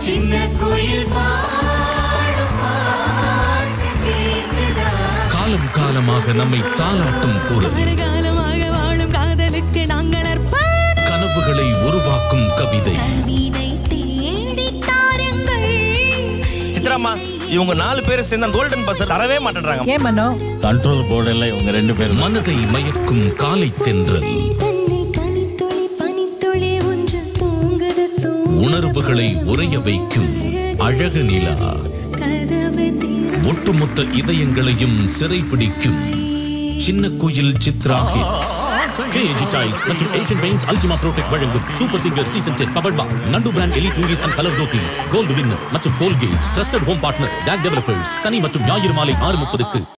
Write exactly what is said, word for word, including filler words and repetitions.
சின்ன குயில் பாடும் பாட்டு கேக்குதா? காலம் காலமாக நம்மை தாலாட்டும் குரல், காலமாக வாழும் காதலுக்கு நாங்கள் அர்ப்பணம். கனவுகளை உருவாக்கும் கவிதை. சித்ராமா, இவங்க நாலு பேர் சேர்ந்த கோல்டன் பஸ் தரவே மாட்டேன்றாங்க. ஏன் மனோ? கண்ட்ரோல் போர்டுல இவங்க ரெண்டு பேரும். மனதை மயக்கும் காலை தென்றல், உணர்வுகளை உறைய வைக்கும் அழகு நிலா, ஒட்டுமொத்த இதயங்களையும் சிறைப்பிடிக்கும் சின்ன குயில் சித்ரா ஹிட்ஸ். கேஜி டைல்ஸ் மற்றும் ஏஷியன் பெயிண்ட்ஸ் அல்டிமா ப்ரோடெக்ட் வழங்கும் super singer season ten powered by Nandu brand elite lungis and colour dhotis, gold winner மற்றும் Colgate trusted home partner DAC developers. சனி மற்றும் ஞாயிறு மாலை ஆறு முப்பதுக்கு